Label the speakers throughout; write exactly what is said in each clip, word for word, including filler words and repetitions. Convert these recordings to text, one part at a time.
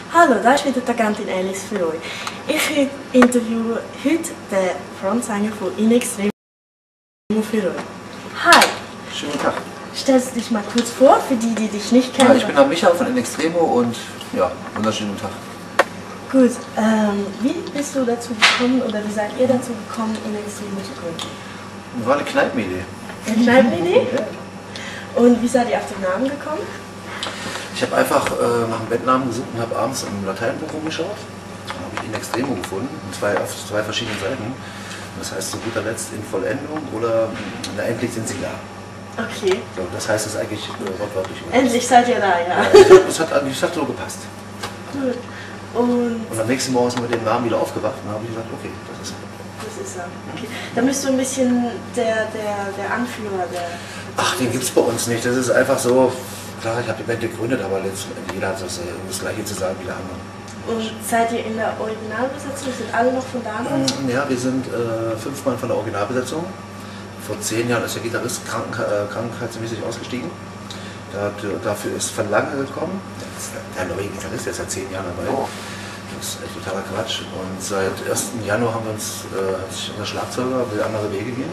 Speaker 1: Hallo, daar is weer de Tagantin Alice voor euch. Ich interviewe heute den Frontsänger von In Extremo für euch. Hi!
Speaker 2: Schönen Tag.
Speaker 1: Stellst du dich mal kurz vor, für die, die dich nicht kennen?
Speaker 2: Ja, ich bin der Michael von In Extremo und ja, wunderschönen Tag.
Speaker 1: Gut, ähm, wie bist du dazu gekommen oder wie seid ihr dazu gekommen, In Extremo zu gründen?
Speaker 2: Das war eine Kneipenidee.
Speaker 1: Eine Kneipenidee?
Speaker 2: Ja.
Speaker 1: Und wie seid ihr auf den Namen gekommen?
Speaker 2: Ich habe einfach äh, nach einem Bandnamen gesucht und habe abends im Lateinbuch rumgeschaut. Dann habe ich In Extremo gefunden, und zwei, auf zwei verschiedenen Seiten. Das heißt zu guter Letzt in Vollendung oder na, endlich sind sie da.
Speaker 1: Okay.
Speaker 2: So, das heißt es eigentlich äh, wortwörtlich.
Speaker 1: Endlich seid ihr da, ja.
Speaker 2: ja das, hat, das hat so gepasst.
Speaker 1: Gut. Und,
Speaker 2: und am nächsten Morgen sind wir mit dem Namen wieder aufgewacht und habe ich gesagt, okay, das ist er.
Speaker 1: Das ist er. Okay. Dann bist du ein bisschen der, der, der Anführer der.
Speaker 2: Ach, den gibt es bei uns nicht. Das ist einfach so, klar, ich habe die Band gegründet, aber letztendlich jeder hat das, das Gleiche zu sagen wie der andere.
Speaker 1: Und seid ihr in der Originalbesetzung? Sind alle noch von damals?
Speaker 2: Ja, wir sind äh, fünf Mann von der Originalbesetzung. Vor zehn Jahren ist der Gitarrist krank, äh, krankheitsmäßig ausgestiegen. Da, dafür ist Van Lange gekommen. Der neue Gitarrist, der ist seit zehn Jahren dabei. Das ist echt totaler Quatsch. Und seit ersten Januar haben wir uns, äh, hat sich unser Schlagzeuger will andere Wege gehen.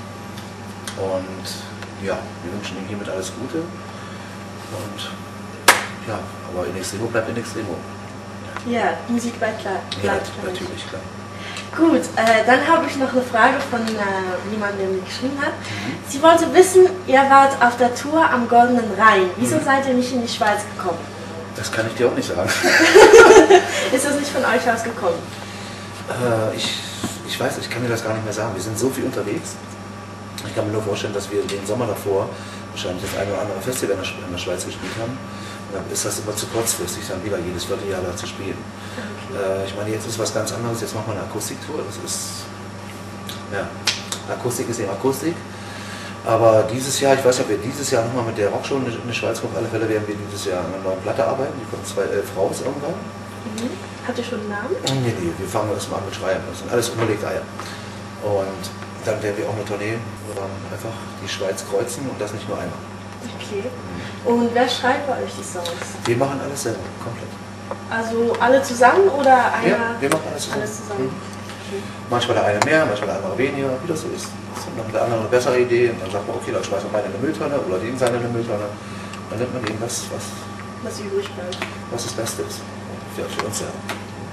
Speaker 2: Und ja, wir wünschen ihm hiermit alles Gute. Und ja, aber In Extremo bleibt In Extremo.
Speaker 1: Ja, Musik bleibt klar.
Speaker 2: Ja, natürlich, klar.
Speaker 1: Gut, äh, dann habe ich noch eine Frage von äh, jemandem, der mir geschrieben hat.
Speaker 2: Mhm.
Speaker 1: Sie wollte wissen, ihr wart auf der Tour am Goldenen Rhein. Wieso mhm. seid ihr nicht in die Schweiz gekommen?
Speaker 2: Das kann ich dir auch nicht sagen.
Speaker 1: Ist das nicht von euch aus gekommen?
Speaker 2: Äh, ich, ich weiß, ich kann dir das gar nicht mehr sagen. Wir sind so viel unterwegs. Ich kann mir nur vorstellen, dass wir den Sommer davor wahrscheinlich das eine oder andere Festival in der, in der Schweiz gespielt haben. Und dann ist das immer zu kurzfristig, dann wieder jedes Vierteljahr da zu spielen. Okay. Äh, ich meine, jetzt ist was ganz anderes. Jetzt machen wir eine Akustiktour. Das ist, ja, Akustik ist eben Akustik. Aber dieses Jahr, ich weiß nicht, ob wir dieses Jahr nochmal mit der Rockshow in der Schweiz kommen. Auf alle Fälle werden wir dieses Jahr an einer neuen Platte arbeiten. Die kommt zwei, elf raus irgendwann.
Speaker 1: Mhm. Habt ihr schon einen Namen?
Speaker 2: Nee, nee, wir fangen erst mal an mit Schreiben. Das sind alles unbelegte Eier. Und dann werden wir auch eine Tournee ähm, einfach die Schweiz kreuzen und das nicht nur einmal.
Speaker 1: Okay. Und wer schreibt bei euch die Songs?
Speaker 2: Wir machen alles selber, komplett.
Speaker 1: Also alle zusammen oder einer?
Speaker 2: Ja, wir machen alles zusammen.
Speaker 1: Alles zusammen.
Speaker 2: Mhm.
Speaker 1: Okay.
Speaker 2: Manchmal der eine mehr, manchmal der andere weniger, wie das so ist. Dann hat der andere eine bessere Idee und dann sagt man, okay, dann schmeißt man meine in eine Mülltonne oder den seine in eine Mülltonne. Dann nimmt man dem was, was,
Speaker 1: was übrig bleibt.
Speaker 2: Was das Beste ist. Ja, für uns selber.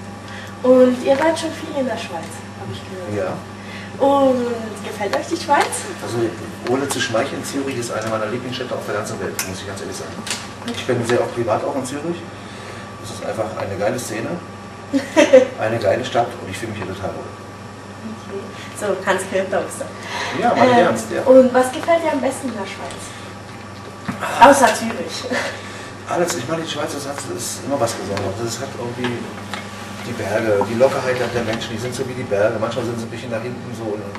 Speaker 1: Und ihr wart schon viel in der Schweiz, habe ich gehört.
Speaker 2: Ja.
Speaker 1: Und gefällt euch die Schweiz?
Speaker 2: Also ohne zu schmeicheln, Zürich ist eine meiner Lieblingsstädte auf der ganzen Welt, muss ich ganz ehrlich sagen. Ich bin sehr oft privat auch in Zürich. Es ist einfach eine geile Szene, eine geile Stadt und ich fühle mich hier total wohl.
Speaker 1: Okay. So, Hans Kirchdorfer.
Speaker 2: Ja, mal ähm, ernst, ja.
Speaker 1: Und was gefällt dir am besten in der Schweiz? Ah. Außer Zürich.
Speaker 2: Alles, ich meine, die Schweiz das ist immer was Besonderes. Das hat irgendwie die Berge, die Lockerheit der Menschen, die sind so wie die Berge. Manchmal sind sie ein bisschen nach hinten so und,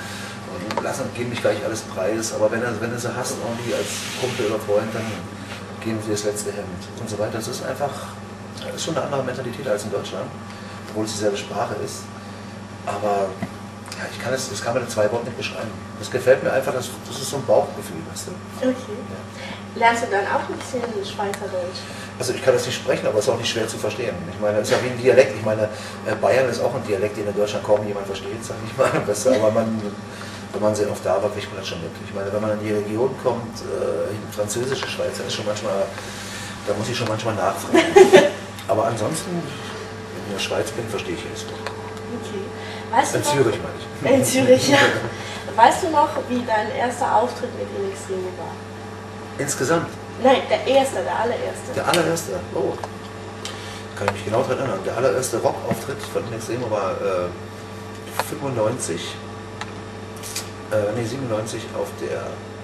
Speaker 2: und lassen, geben nicht gleich alles preis. Aber wenn, wenn du sie hast, irgendwie als Kumpel oder Freund, dann geben sie das letzte Hemd und so weiter. Das ist einfach, das ist schon eine andere Mentalität als in Deutschland, obwohl es dieselbe Sprache ist. Aber ja, ich kann es, das kann man in zwei Worten nicht beschreiben. Das gefällt mir einfach, das, das ist so ein Bauchgefühl, weißt du?
Speaker 1: Okay.
Speaker 2: Ja.
Speaker 1: Lernst du dann auch ein bisschen Schweizerdeutsch?
Speaker 2: Also ich kann das nicht sprechen, aber es ist auch nicht schwer zu verstehen. Ich meine, es ist ja wie ein Dialekt. Ich meine, Bayern ist auch ein Dialekt, den in Deutschland kaum jemand versteht, sag ich mal. Das, aber man, wenn man sehr oft da war, kriegt man das schon mit. Ich meine, wenn man in die Region kommt, äh, in französische Schweiz, ist schon manchmal, da muss ich schon manchmal nachfragen. Aber ansonsten, wenn ich in der Schweiz bin, verstehe ich es.
Speaker 1: Okay. Weißt
Speaker 2: in
Speaker 1: du
Speaker 2: Zürich
Speaker 1: noch,
Speaker 2: meine ich.
Speaker 1: In Zürich, ja. Weißt du noch, wie dein erster Auftritt mit In Extremo war?
Speaker 2: Insgesamt?
Speaker 1: Nein, der erste, der allererste.
Speaker 2: Der allererste? Oh. Kann ich mich genau daran erinnern. Der allererste Rockauftritt von In Extremo war äh, fünfundneunzig, äh, nee siebenundneunzig auf der,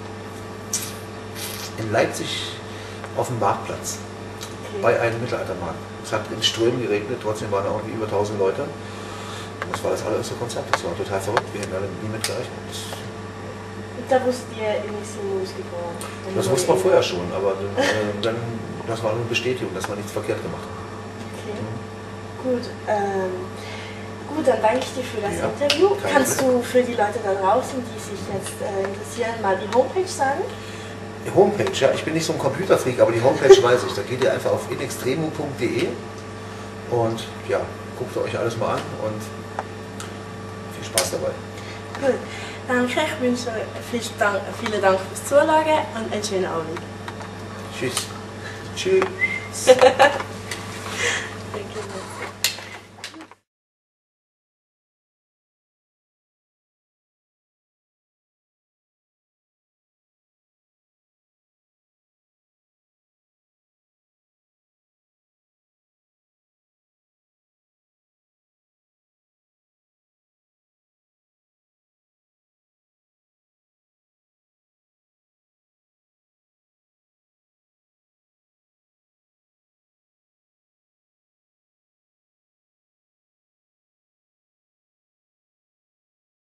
Speaker 2: in Leipzig auf dem Marktplatz. Okay. Bei einem Mittelaltermarkt. Es hat in Strömen geregnet, trotzdem waren da irgendwie über tausend Leute. Und das war das allererste Konzert. Das war total verrückt. Wir hätten alle nie mitgerechnet.
Speaker 1: Da wusstet ihr, In Extremo ist geboren.
Speaker 2: Das wusste man vorher schon, aber äh, dann, das war eine Bestätigung, dass man nichts verkehrt gemacht hat. Okay.
Speaker 1: Mhm. Gut, ähm, gut, dann danke ich dir für das
Speaker 2: ja,
Speaker 1: Interview. Kannst du für die Leute da draußen, die sich jetzt äh, interessieren, mal die Homepage sagen?
Speaker 2: Die Homepage, ja, ich bin nicht so ein Computerfreak, aber die Homepage weiß ich. Da geht ihr einfach auf in extremo punkt de Und ja, guckt euch alles mal an und viel Spaß dabei.
Speaker 1: Gut, danke, ich wünsche euch vielen Dank, vielen Dank fürs Zuschauen und einen schönen Abend.
Speaker 2: Tschüss. Tschüss.
Speaker 1: Thank you.